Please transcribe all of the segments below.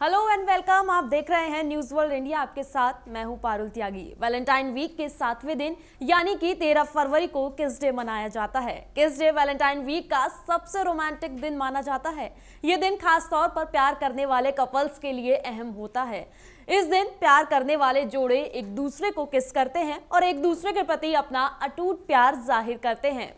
Hello and welcome. आप देख रहे हैं न्यूज वर्ल्ड इंडिया, आपके साथ मैं हूं पारुल त्यागी। वैलेंटाइन वीक के 7वें दिन यानी कि 13 फरवरी को किस डे मनाया जाता है। किस डे वैलेंटाइन वीक का सबसे रोमांटिक दिन माना जाता है। ये दिन खास तौर पर प्यार करने वाले कपल्स के लिए अहम होता है। इस दिन प्यार करने वाले जोड़े एक दूसरे को किस करते हैं और एक दूसरे के प्रति अपना अटूट प्यार जाहिर करते हैं।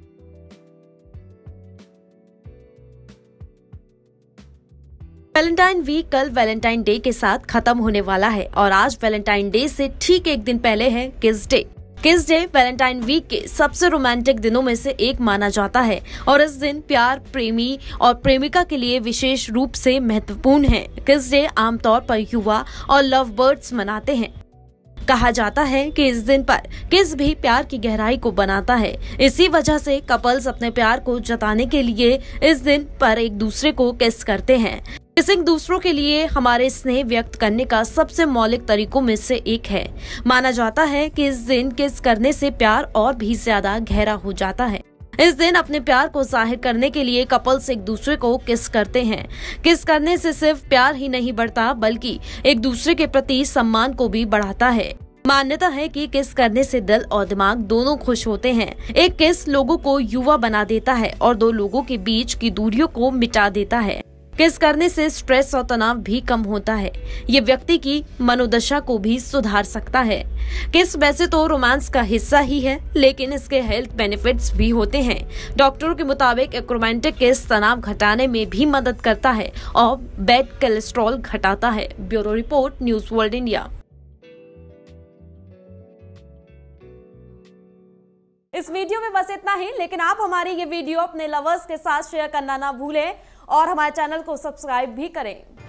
वैलेंटाइन वीक कल वैलेंटाइन डे के साथ खत्म होने वाला है और आज वैलेंटाइन डे से ठीक एक दिन पहले है किस डे। किस डे वैलेंटाइन वीक के सबसे रोमांटिक दिनों में से एक माना जाता है और इस दिन प्यार प्रेमी और प्रेमिका के लिए विशेष रूप से महत्वपूर्ण है। किस डे आमतौर पर युवा और लव बर्ड्स मनाते हैं। कहा जाता है कि इस दिन पर किस भी प्यार की गहराई को बनाता है। इसी वजह से कपल्स अपने प्यार को जताने के लिए इस दिन पर एक दूसरे को किस करते हैं। किसिंग दूसरों के लिए हमारे स्नेह व्यक्त करने का सबसे मौलिक तरीकों में से एक है। माना जाता है कि इस दिन किस करने से प्यार और भी ज्यादा गहरा हो जाता है। इस दिन अपने प्यार को जाहिर करने के लिए कपल्स एक दूसरे को किस करते हैं। किस करने से सिर्फ प्यार ही नहीं बढ़ता बल्कि एक दूसरे के प्रति सम्मान को भी बढ़ाता है। मान्यता है कि किस करने से दिल और दिमाग दोनों खुश होते हैं। एक किस लोगों को युवा बना देता है और दो लोगों के बीच की दूरियों को मिटा देता है। किस करने से स्ट्रेस और तनाव भी कम होता है। ये व्यक्ति की मनोदशा को भी सुधार सकता है। किस वैसे तो रोमांस का हिस्सा ही है, लेकिन इसके हेल्थ बेनिफिट्स भी होते हैं। डॉक्टरों के मुताबिक एक रोमांटिक किस तनाव घटाने में भी मदद करता है और बैड कोलेस्ट्रॉल घटाता है। Bureau report, news world India. इस वीडियो में बस इतना ही, लेकिन आप हमारी ये वीडियो अपने लवर्स के साथ शेयर करना ना भूलें और हमारे चैनल को सब्सक्राइब भी करें।